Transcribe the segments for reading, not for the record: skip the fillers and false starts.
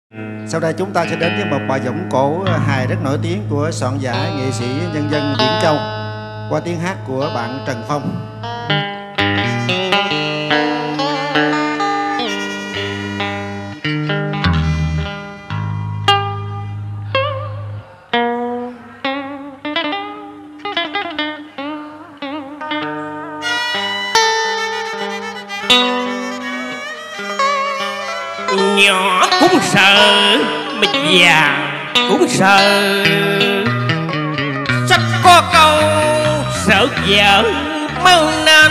Sau đây chúng ta sẽ đến với một bài giọng cổ hài rất nổi tiếng của soạn giả nghệ sĩ nhân dân Viễn Châu qua tiếng hát của bạn Trần Phong. Nhỏ cũng sợ mà già cũng sợ, sách có câu sợ vợ mau năm,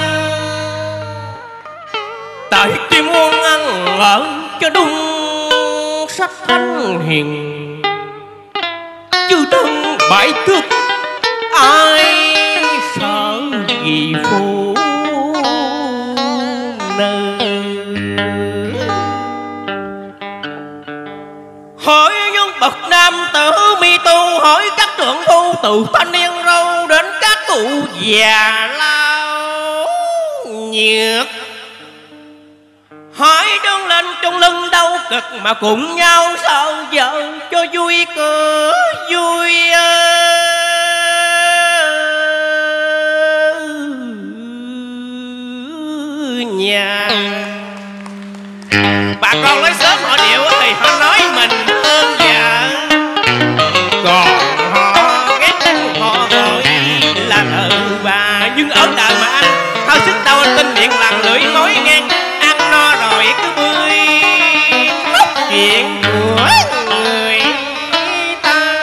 tại tôi muốn ăn ở cho đúng sách thanh hiền, chứ thân bãi thức ai sợ gì phụ nữ. Hỏi những bậc nam tử mi tu, hỏi các trưởng phu từ thanh niên râu đến các cụ già lao nhiệt, hỏi đứng lên trong lưng đau cực mà cùng nhau sợ vợ cho vui cửa vui nhà. Bà con nói sớm họ điệu thì họ nói mình hơn vợ, còn họ ghét họ gọi là thợ bà. Nhưng ở đời mà anh hơi sức đâu anh tin miệng lằn lưỡi nói ngang, ăn no rồi cứ bươi móc chuyện của người ta.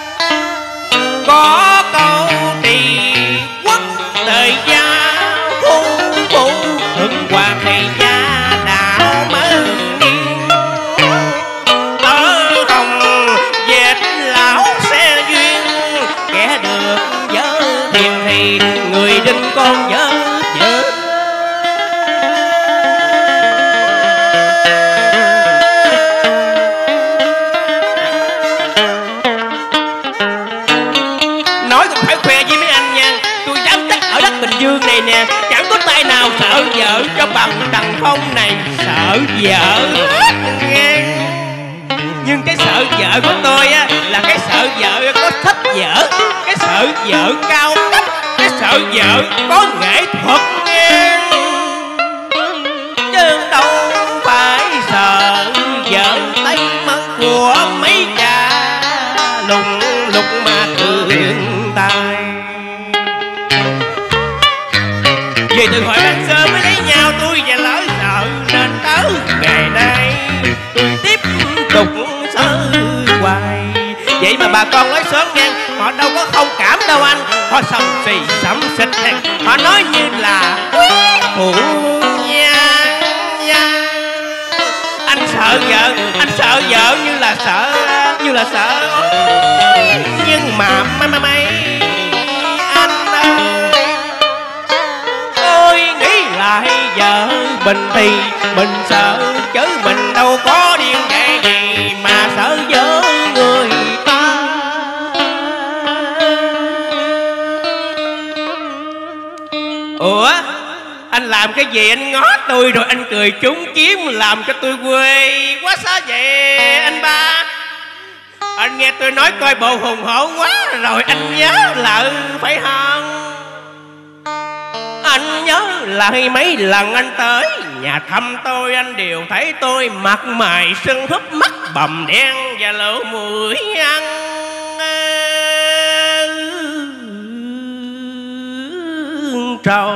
Có câu trì quốc đời gia phu phụ hưng hoàng thì gia đạo mơ niên, tớ hồng dệt lão xe duyên, kẻ được vợ hiền thì người đinh con vợ vợ. Nói cũng phải khoe với mấy anh nha, tôi dám chắc ở đất Bình Dương này nè, chẳng có tay nào sợ vợ cho bằng Trần Phong này sợ vợ hết nghe. Nhưng cái sợ vợ của tôi á là cái sợ vợ có thích vợ, cái sợ vợ cao cấp, cái sợ vợ có nghệ thuật nghe, chứ đâu phải sợ vợ tay mắt của mấy cha lùng lục mà thường tài. Vì từ hồi ban sơ mới lấy nhau tôi và lỡ sợ, nên tới ngày nay tôi tiếp tục sợ hoài. Vậy mà bà con nói sớm ngang, họ đâu có không cảm đâu anh, họ sầm xì sẩm xịt nè, họ nói như là quý phụ nha. Anh sợ vợ như là sợ nhưng mà mấy anh ơi nghĩ lại vợ mình thì mình sợ, chứ mình đâu có điên dại gì mà sợ vợ người ta. Ủa anh làm cái gì anh ngó tôi rồi anh cười trúng chiếm làm cho tôi quê quá xa vậy anh ba? Anh nghe tôi nói coi bộ hùng hổ quá rồi anh nhớ lại phải không? Anh nhớ lại mấy lần anh tới nhà thăm tôi, anh đều thấy tôi mặt mày sưng húp, mắt bầm đen và lỗ mũi ăn trầu.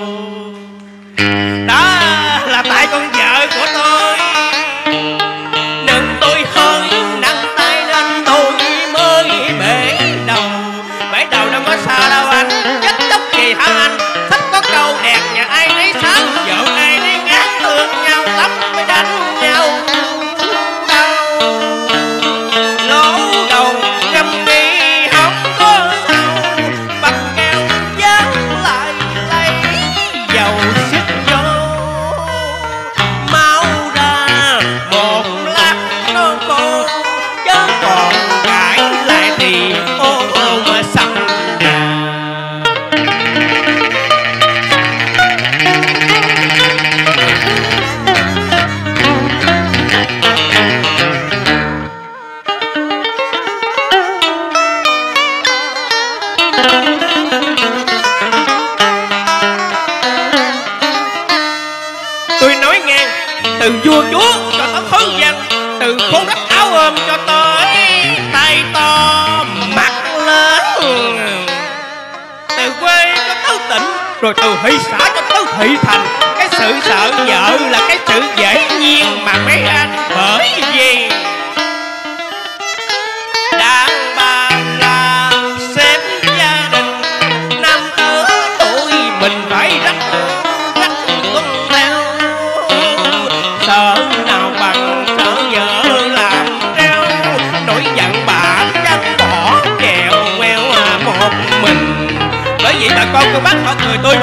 Đó là tại con vợ của tôi, nên tôi hơi nặng tay nên tôi mới bể đầu. Bể đầu đâu có sao đâu anh, chết chóc gì hả anh? Thích có câu đẹp nhà ai nấy sáng, vợ ai nấy ngán, thương nhau lắm mới đánh nhau đau. Lỗ đầu ngâm đi không có sao, bằng keo dán lại lấy dầu xịt vô, mau ra một lát nó khô, chứ còn cãi lại thì ô mà sẵn đà. từ phố đất áo ôm cho tới tay to mặt lớn, từ quê cho tới tỉnh, rồi từ thị xã cho tới thị thành. Cái sự sợ vợ là cái sự dễ nhiên mà mấy anh, bởi vì đàn bà là xếp gia đình, nam ở tuổi mình phải rất tuân theo, sợ nào bằng sợ vợ làm treo, nổi giận bà dắt bỏ chèo queo một mình. Bởi vậy bà con cô bác họ cười tôi